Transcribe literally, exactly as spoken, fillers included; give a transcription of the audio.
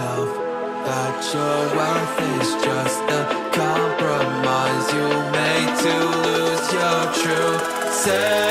yourself that your worth is just a compromise you made to lose your true self.